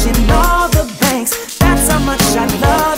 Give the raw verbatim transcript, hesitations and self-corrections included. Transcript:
cash in all the banks. That's how much I love